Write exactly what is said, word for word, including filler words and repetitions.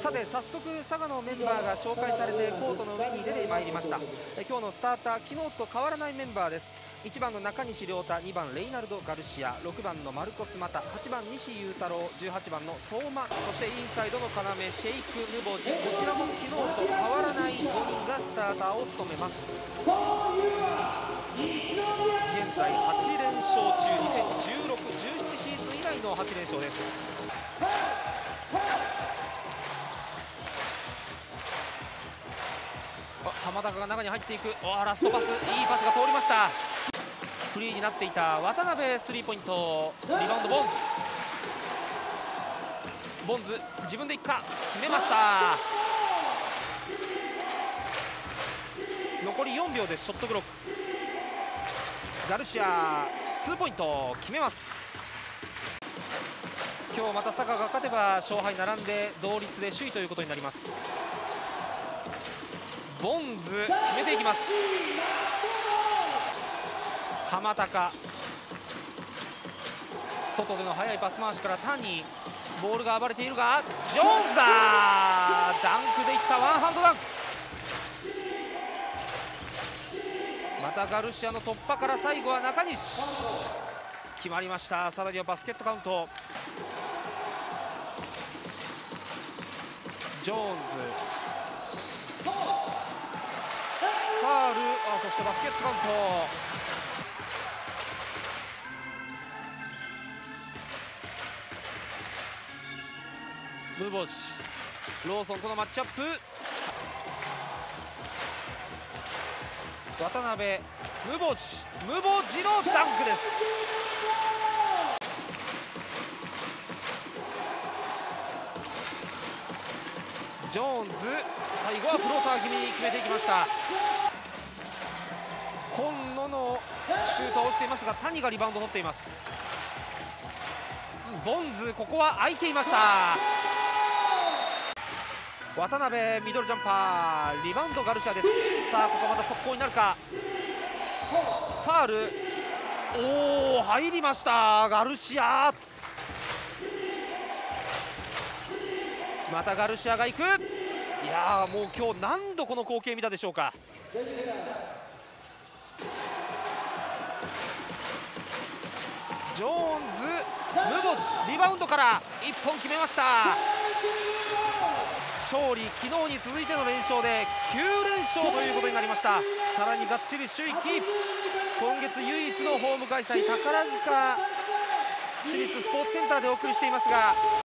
さて早速佐賀のメンバーが紹介されてコートの上に出てまいりました。え今日のスターター、昨日と変わらないメンバーです。いちばんの中西亮太、にばんレイナルド・ガルシア、ろくばんのマルコス・マタ、はちばん西裕太郎、じゅうはちばんの相馬、そしてインサイドの要シェイク・ヌボジ、こちらも昨日と変わらないごにんがスターターを務めます。現在はち連勝中、にせんじゅうろく、じゅうななシーズン以来のはち連勝です。浜高が中に入っていく。おラストパス、いいパスが通りました。フリーになっていた渡辺、スリーポイント、リバウンドボンズボンズ自分でいくか、決めました。残りよんびょうでショットブロック。ガルシアツーポイント決めます。今日また佐賀が勝てば勝敗並んで同率で首位ということになります。ボンズ決めていきます。浜高、外での速いパス回しから谷、ボールが暴れているがジョーンズだ、ダンクでいったワンハンドダンク。またガルシアの突破から最後は中西、決まりました。さらにはバスケットカウント。ジョーンズファウル、あそしてバスケットカウント。ムボジ、ローソンとのマッチアップ。渡辺、ムボジ、ムボジのダンクです。ジョーンズ、最後はフローター気味に決めていきました。今野のシュートは落ちていますが、谷がリバウンドを取っています。ボンズ、ここは空いていました。渡辺、ミドルジャンパー、リバウンドガルシアです。さあここまた速攻になるか。ファール、おお入りました。ガルシア、またガルシアが行く。いやーもう今日何度この光景見たでしょうか。ジョーンズ、ムボジ、リバウンドからいっぽん決めました。勝利、昨日に続いての連勝できゅう連勝ということになりました。さらにがっちり首位キープ。今月唯一のホーム開催、宝塚市立スポーツセンターでお送りしていますが